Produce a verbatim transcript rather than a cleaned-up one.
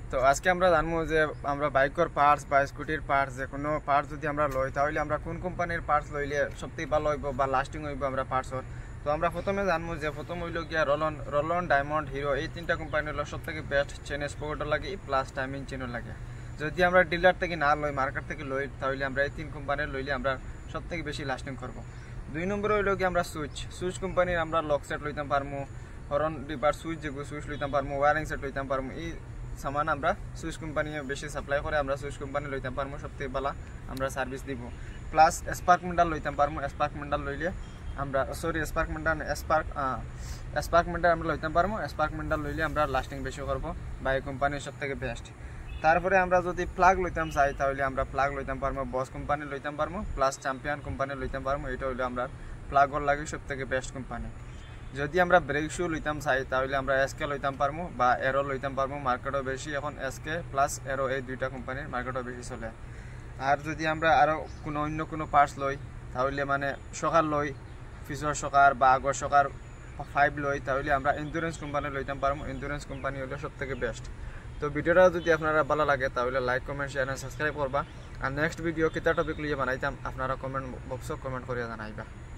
তো আজকে আমরা জানবো যে আমরা বাইকের পার্টস বা স্কুটির পার্টস যে কোনো পার্টস যদি আমরা লই তাহলে আমরা কোন কোম্পানির পার্টস লইলে সবথেকে ভালো হইব বা লাস্টিং হইব আমরা পার্টসর। তো আমরা প্রথমে জানবো যে প্রথম হইল গিয়া রলন রলন ডায়মন্ড হিরো এই তিনটা কোম্পানি হলো সব থেকে বেস্ট। চেন স্পকেটও লাগে প্লাস টাইমিং চেনও লাগে। যদি আমরা ডিলার থেকে না লই মার্কেট থেকে লই তাহলে আমরা এই তিন কোম্পানির লইলে আমরা সব থেকে বেশি লাস্টিং করবো। দুই নম্বর হইল গিয়ে আমরা সুইচ সুইচ কোম্পানির আমরা লক সেট লইতাম পারমু, হরন ডিপার সুইচ যেগুলো সুইচ লইতাম পারমু, ওয়ারিং সেট লইতাম পারমু। এই সামান আমরা সুইচ কোম্পানি বেশি সাপ্লাই করে আমরা সুইচ কোম্পানি লইতাম পারমু, সবথেকে ভালো আমরা সার্ভিস দিব। প্লাস স্পার্ক মেন্ডাল লইতাম পারমু, স্পার্ক মেন্ডাল লইলে আমরা সরি স্পার্ক মেন্ডাল স্পার্ক স্পার্ক মেন্ডাল আমরা লইতাম পারমু। স্পার্ক মেন্ডাল লইলে আমরা লাস্টিং বেশি করবো বা এই কোম্পানির সব থেকে বেস্ট। তারপরে আমরা যদি প্লাগ লইতাম চাই তাহলে আমরা প্লাগ লইতাম পারমু, বস কোম্পানি লইতাম পারমু, প্লাস চ্যাম্পিয়ন কোম্পানি লইতাম পারমু। এটা হইলো আমরা প্লাগর লাগে সব থেকে বেস্ট কোম্পানি। যদি আমরা ব্রেক শু লইতাম চাই তাহলে আমরা এসকে লইতাম পারমু বা এরো লইতাম পারমু। মার্কেটও বেশি এখন এসকে প্লাস এরো এই দুইটা কোম্পানির মার্কেটও বেশি চলে। আর যদি আমরা আরও কোনো অন্য কোনো পার্টস লই তাহলে মানে সকার লই ফিচর সকার বা আগর সকার ফাইভ লই তাহলে আমরা ইন্স্যুরেন্স কোম্পানি লইতাম পারমু। ইন্স্যুরেন্স কোম্পানি হলো সব থেকে বেস্ট। তো ভিডিওটা যদি আপনারা ভালো লাগে তাহলে লাইক কমেন্ট শেয়ার সাবস্ক্রাইব করবা। আর নেক্সট ভিডিও কিতা টপিক লিয়ে বানাইতাম আপনারা কমেন্ট বক্সও কমেন্ট করিয়া জানাইবা।